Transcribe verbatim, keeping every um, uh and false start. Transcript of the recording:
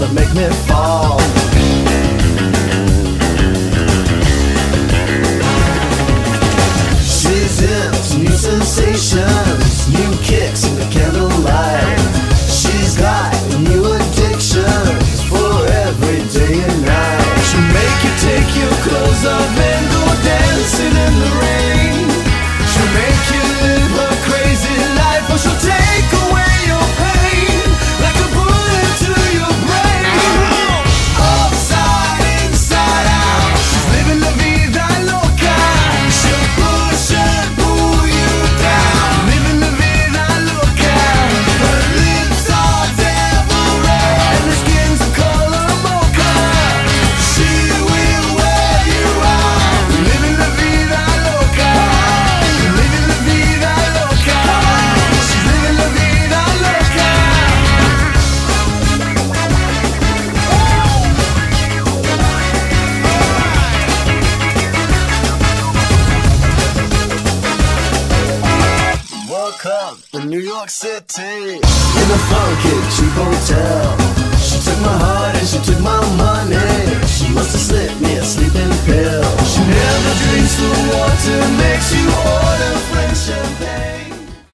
that make me fall. She's into new sensations, new kicks in the candlelight. She's got new addictions for every day and night. She'll make you take your clothes off and go dancing in the rain. She'll make you live a crazy life, or she'll take away your pain like a bullet to your brain. Upside, inside out, she's living la vida loca. She'll push and pull you down, living la vida loca. Her lips are devil red and her skin's a color mocha. She will wear you out, living la vida loca, living la vida loca. She's living la vida loca. Woke up in New York City in a funky cheap hotel. She took my heart and she took my money. She must have slipped me a sleeping pill. She never drinks the water, makes you order French champagne.